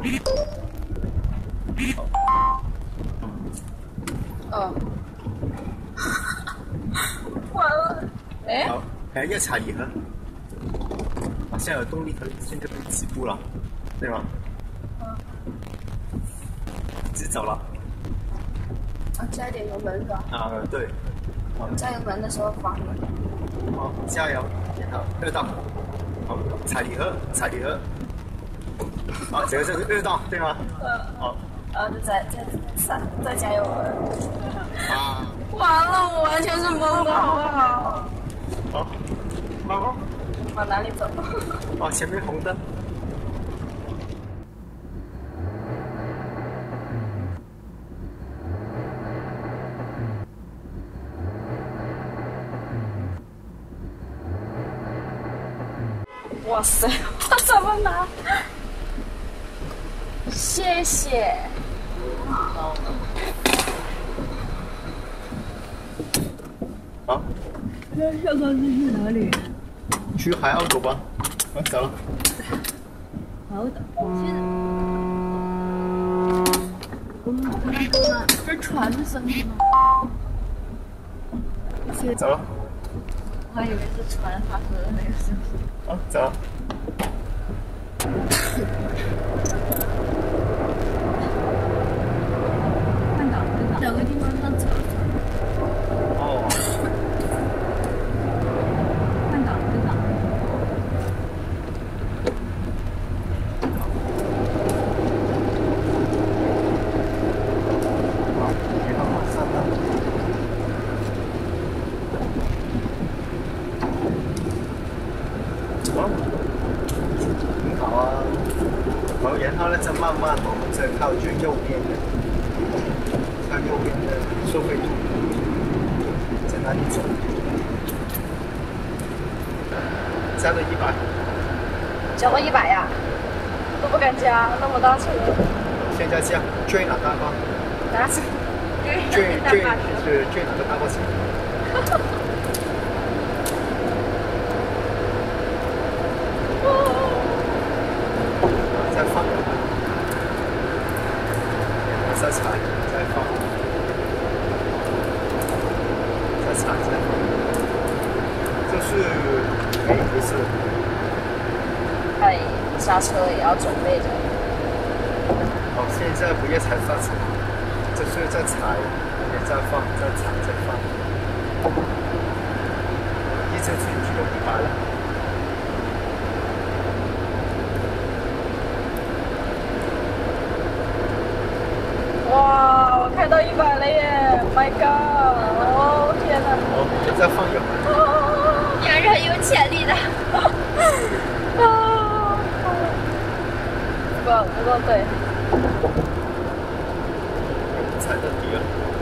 哦。完了。哎。 好，还要踩离合。好像有动力，它现在可以起步了，对吗？直走了。 啊，加一点油门是吧？ 啊，对。好， 加油门的时候放油。 好，加油，好，2档。好，踩离合，踩离合。好，这个是2档，对吗？好。 就再加油门。 啊。 完了，我完全是懵的，好不好？ 好，慢慢。 往哪里走？ 哦，前面红灯。 哇塞，我怎么拿？谢谢。 好。 那下个是去哪里？ 去海澳走吧。我走了。 好的。我们看到了，这船的声音吗？ 走了。 我还以为是船发出的那个声音。 好，走了。 看到了，找个地方上车。 哦。 看到了，看到了。 好，别到马上了。哦，很好啊。好，然后呢，再慢慢往再靠最右边的，靠右边的收费处，在哪里走？加到100。 加到100呀？都不敢加，那么大车。 现在加，追哪大巴？ 哪车？ 追哪个大巴车？再放，再踩，再放，再踩，再放。这是不是？ 哎，刹车也要准备着。 好，现在不要踩刹车，这是再踩，也再放，再踩，再放。一直进去就100了。 哇，我开到100了耶 ！My God！ 哦天哪！ 好，再放油。 你还是很有潜力的。不过对。 踩到底了。